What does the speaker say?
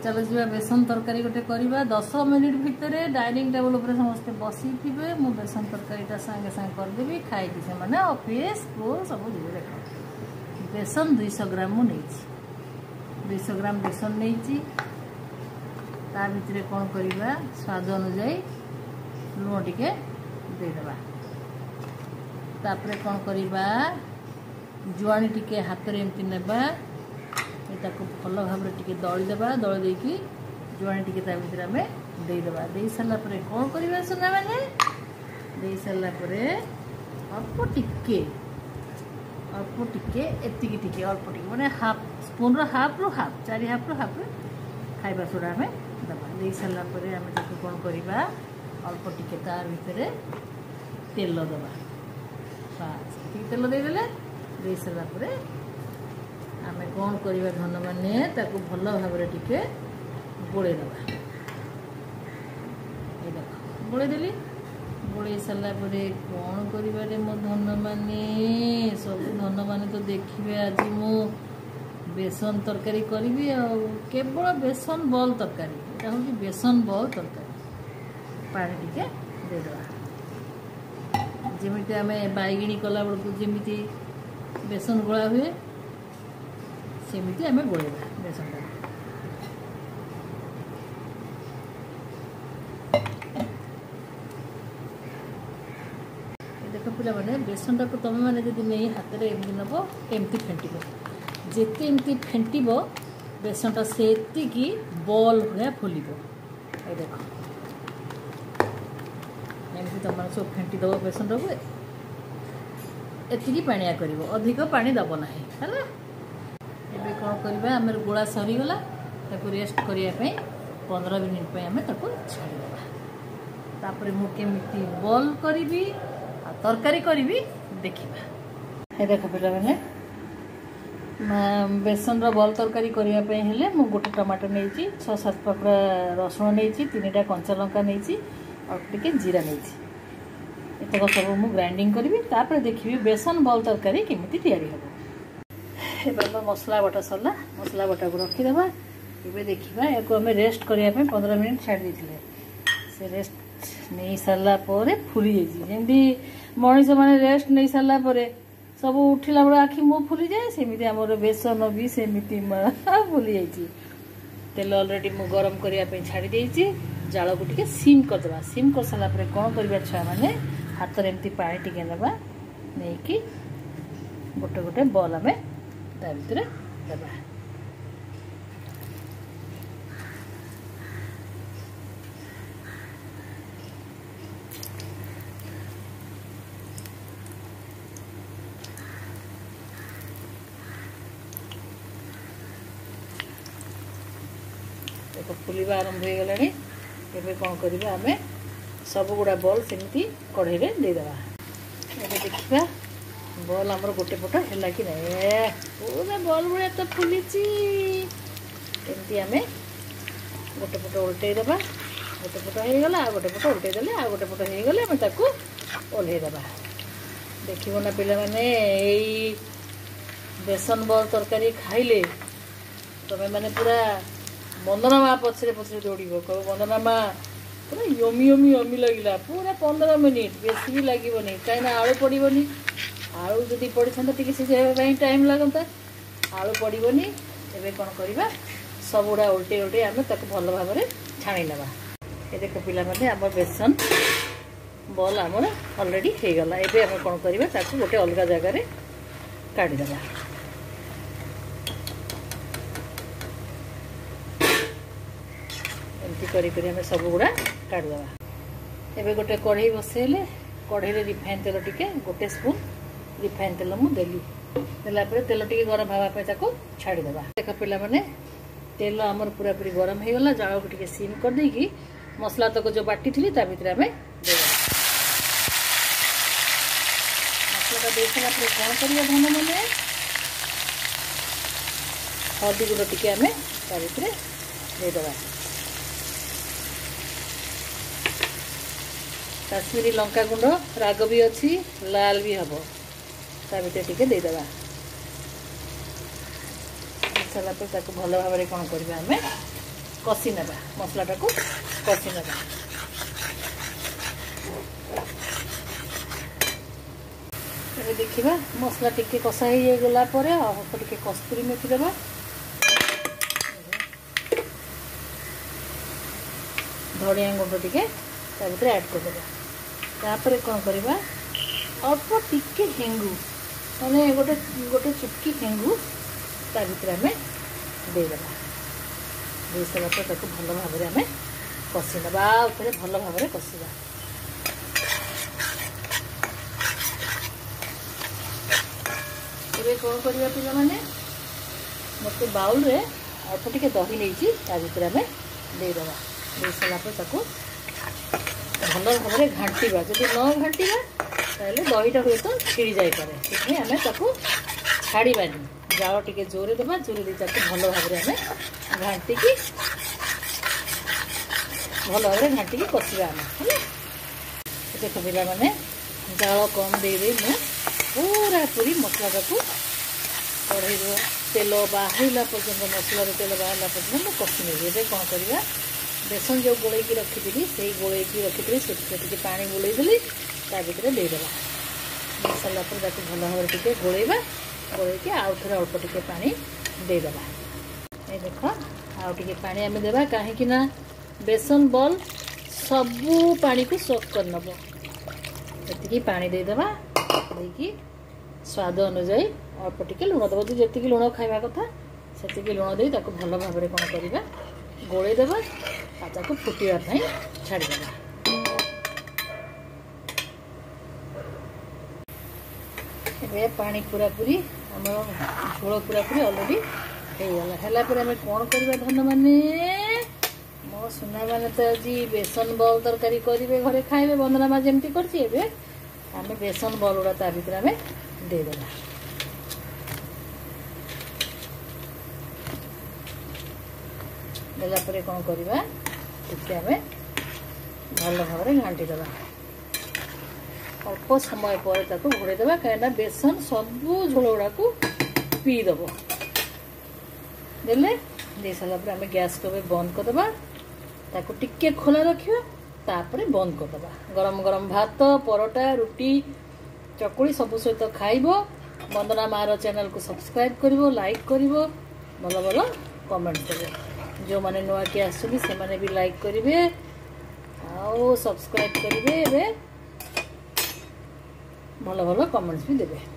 चलो जी बेसन तरकारी गोटे करवा 10 मिनिट भितर डाइनिंग टेबल उपर समस्ते बसी थे मु बेसन तरकारीटा सागे सागे करदेवी खाई से मैंने ऑफिस स्कूल सब जी देख बेसन 200 ग्राम मुझे 200 ग्राम बेसन नहीं ता भितर कौन करवा स्वाद अनुजाई लुण टिके देदेबा तापर कौन करवा जुआणी टिके हाथ में एमती नेबा ये भल भाव टे दलीदेवा दली देकी जुआणी टे भर आम देदेबा दे सारा कौन करवा सुना मैंने दे सारा अल्प टिके एति टिके अल्प टिके मैंने हाफ स्पून हाफ रु हाफ 4 हाफ रु हाफ खाइबा सोडा आम दबा दे सारा आम कौन करवा अल्प टिके तार भितर तेल दबा बास तेल देदेले दे सारा आम कौन करवा धन मैंने भल भाव टिके गोलेदबा ये देख गोलेदेली गोले सारा कौन कर मो धन मैंने सब धन मैंने तो देखिए आज मु बेसन तरकारी करी केवल बेसन बॉल तरकारी यहाँ हूँ बेसन बॉल तरकारी पानी टिके देदेबा जमी आम बैगिणी कला बेलू जमी बेसन गोला हुए सेमती आम गोलेबा बेसन देख पिला मैंने बेसन टाक तुम मैंने जब नहीं हाथ में एमती नब एमती फेंटब जिते एमती फेंटब बेसनटा से बॉल भाया फुल ये देख एमती तुम मैंने सब फेंटीदेव बेसन टाक एति पानिया कर अधिक पानी दब ना है ये कौन करवा आम गोला सरीगला रेस्ट करने 15 मिनिट आम छाड़देवा तापर मुझे बॉल करी तरकारी करी देखा ये देख पे मैंने बेसन बॉल तरकारी करने मु गोटे टमाटो नहीं 6-7 पकड़ा रसुण नहीं 3टा कंचा लंका नहीं और टे जीरा नहीं एतक सब मुझे ग्राइंडिंग करी देखी बेसन बॉल तरकारी केमी तैयारी हम ए मसला बटा सरला मसला बटा को रखीदे ये देखा या आम रेस्ट करने 15 मिनिट छाड़ देते से रेस्ट नहीं सारापर फुली जमी मनीष मैंने रेस्ट नहीं सारापर सब उठिला बेल आखि मुँह फुली जाए सेमती आम बेसन भी सेमती फुली जाइए तेल अलरेडी मु गरम करने छाड़ी देती जाल को टे सिम करदे सिम कर सारापर कौन करवा छुआ मैंने हाथ में एमती पानी टिके ना नहीं कि गोटे गोटे बॉल आम ता भर देवा देखो फुलवा आरंभ हो गला ये कौन करवा आम सब गुड़ा बॉल सेमती कढ़ई में देदेवा ये देखा बॉल आमर गोटे पट है कि नहीं पूरा बॉल भाया तो फुली एमती आम गोटे पट उल्टेदेवा गोटे पट होगला आ गोटे पट उल्टेदेले आ गोटे पट होगले आम ओल्हेदेवा देखो ना पिला माने यही बेसन बॉल तरकारी खाइले तुम्हें मैंने पूरा वंदना माँ पछरे पछरे दौड़ कह वंदना माँ पूरा यमी यमी यमी लगे पूरा 15 मिनिट बेस भी लगे कहीं आलू पड़ोनी आलू जदि पड़ी था टे टाइम लगता आलू पड़ोनी एवं कौन करवा सब गुड़ा उल्टे उल्टे आम भल भाव छाणी ना ये देख पिला मैंने आम बेसन बॉल आमर अलरेडी हो गला एवं आम कौन करवा गोटे अलग जगार काढ़ीदेवा एमती करी आम सब गुड़ा काढ़ीदेवा एवं गोटे कढ़ई बसैले कढ़ई रिफाइन तेल टिके गोटे स्पून रिफाइन तेल मुझेली देलापर तेल टे गरम हाँवाई छाड़देवा देख पिला मैंने तेल आमर पूरा पूरी गरम हो गला जाल को टे सिम कर देकी मसला तक जो बाटी थी भितर आम मसला दे सारापर कौन कर धन मैंने हल्दी गुड़ टे आम भितर देदेवा काश्मीरी लंका गुंड राग भी अच्छी लाल भी हम ता भर टे देदेवा सारापर भल भाव कौन करवा आम कषि ना मसलाटा को कषि ना देखा मसला टिके कषा हो गला टे कस्तूरी मेथी देवा धनिया गुंड टिके भीतर ऐड करदे कौन करवा अल्प टिके हेंगू माने गोटे गोटे चुटकी हेंगू ता भीतर आम देदेबा दे सारा भल भाव में आम कषि ना भल भाव में कषा कौन करवा पिला माने मत बाउल रे अल्प टिके दही नहीं भीतर आम देदेबा दे सारापर भल भाव में घाटा जब न घाटा ताहले दहीटा हुए तो छिड़ी जापे आम छाड़बानी जाल टे जोरे देवा जोरे दे भल भाव में आम घाटिकी भल भाव में घाटिकी कषा आम है देख पिला माने जाल कम दे पूरा पूरी मसलाटा को कढ़ई तेल बाहर पर्यंत मसला तेल बाहर पर्यंत कषि नहीं कौन करवा बेसन जो गोल रखी से गोल रखी से पा बुलेदेली भर देदेबा दे सारा भल भाव टे गोलेबा गोल आउ थे अल्प टिके पानी देदेबा ये देख आउ टे पानी आम देवा कहीं बेसन बॉल सबू पानी को सोक कर नब ये पानी देदेबा देखिए स्वाद अनुजाई अल्प टिके लुण दब जी लुण खावा कथा से लुण दे भल भाव में कौन करवा गोलेदेबा फुटापी छाड़देबा ए पानी पूरा पूरी आम झोल पूरा पूरी ऑलरेडी होगा आम कौन करवा धन माने मो सुना मैंने तो आज बेसन बॉल तरकारी करेंगे घरे खाइबे वंदना माँ जमी कर आम बेसन बॉल गुड़ा ता भीतर आम देदेबा देला कौन करवा टिके आम भल भाव में घाटीदेवा अल्प समय पर घोड़ेदेवा कहीं बेसन सबू झोल गुड़ा को पीदब देले दे सारापर आम गैस को बंद करदे ताको टिके खोला रखिया तापरे बंद करदे गरम गरम भात परोटा रुटी चकुड़ी सबू सहित खाइब वंदना माँ चैनल को सब्सक्राइब करिवो लाइक करिवो भल भल कमेंट देवे जो माने नुआ के आसुनी से माने भी लाइक करिवे आउ सब्सक्राइब करिवे भल भल कमेंट्स भी देवे।